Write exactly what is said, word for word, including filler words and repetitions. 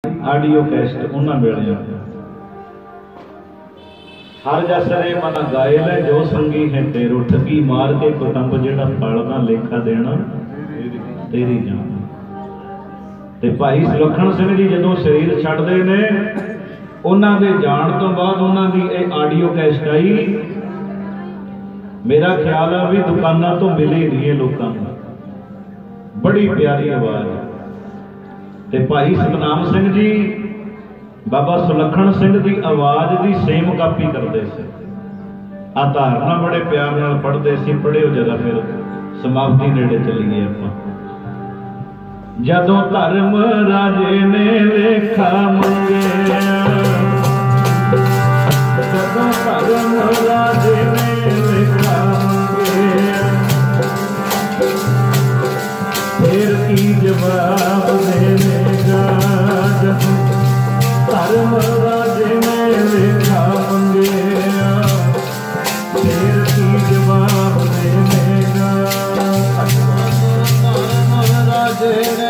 Audio cassette उन्होंने वेलिया हर जस रे मन गायल है जो संगी है तेरो ठगी मार के कुटुंब जेड़ा पालना लेखा देना तेरी जान। ते भाई सुलखन सिंह जी जदों शरीर छड्डदे ने उन्हां दे जाण तो बाद उन्हां दी ये आडियो कैसेट आई, मेरा ख्याल है भी दुकानां तो मिली नहीं है लोकां नूं, बड़ी प्यारी आवाज़। ते भाई सतनाम सिंह जी बाबा सुलखन सिंह की आवाज़ की सेम कापी करते थे। आ धारना बड़े प्यार नाल पढ़ते सी। पढ़ियो जरा फिर समाप्ति नेड़े चलीए आपां। जदों धर्म राजे ने लेखा मंगिया, जदों धर्म राजे ने लेखा मंगिया, फिर की जवाब देगा। जदों धर्म राजे ने लेखा मंगिया, फिर की जवाब देगा। धर्म राजे ने